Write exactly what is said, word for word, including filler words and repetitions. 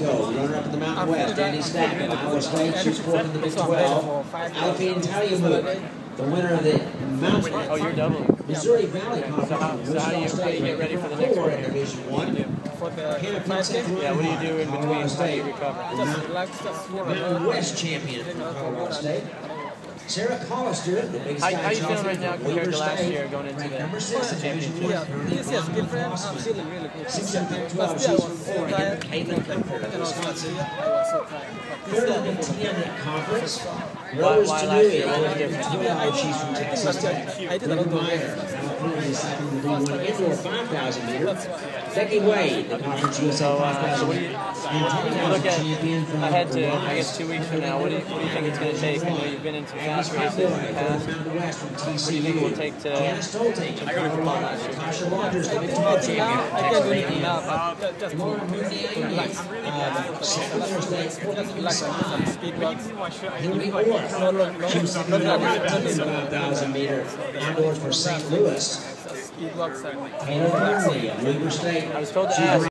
go. Runner-up in the Mountain West, Danny Stack of Iowa State, shoots fourth in the Big twelve. Alpine Talyamuk, the winner of the Mountain Oh, you're double. Missouri Valley Conference. So how, so how do you, how do you get ready for the next one? In Division One. Yeah, what do you do in between? How do you recover? Mountain West champion from Colorado State. Sarah Collister, the Big How, Sky how you feeling right now Chocolate, compared to Weber last State, year going into ranked the number six in Division championship? One. This year's different. I'm feeling really good. Six and Big twelve, Last year I she's was from so Oregon. tired. Caitlin Kemper of Wisconsin. I was so tired. But this Third year, in the Big Ten Conference. Why, Rose why last Tanui, year? What was eleven and different? twelve, she's from I think Texas last year Tech. I did a lot Brittany of Meyer, races. California, second in the D one indoor five thousand meter. Becky Wade, the Conference U S A So, five uh, so what do thousand you, and you look at champion from ahead to, I Hawaii. guess, two weeks from now? What do you, what do you think it's going to take? I know you've been into fast races in the past. Mountain West from T What do C you think it U. will take to... Janice Stolte, I got it from last year. Tasha Rogers, the Big Now, twelve I champion. can't do anything now, but just Lauren to Mooney, relax. uh, second Thursday, Just relax and some speed walks. Hilary Orr, No, no, no, she was second no, no, no, in the no, no, five thousand meter outdoors for Saint Louis. speed walks and Taylor Burnley of Weber State. I was told to She's ask.